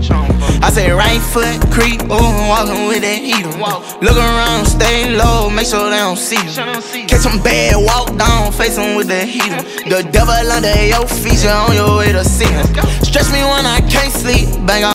I say right foot creep, ooh, walking with that heater. Look around, stay low, make sure they don't see you. Catch some bad, walk down, face them with the heater. The devil under your feet, you on your way to see him. Stretch me when I can't sleep, bang on.